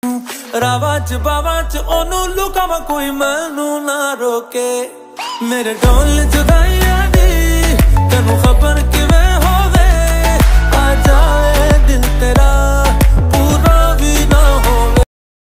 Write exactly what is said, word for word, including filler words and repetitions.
रावा च बावा च ओनू लुकावा कोई मैनू ना रोके मेरे ढोल जुदाइयां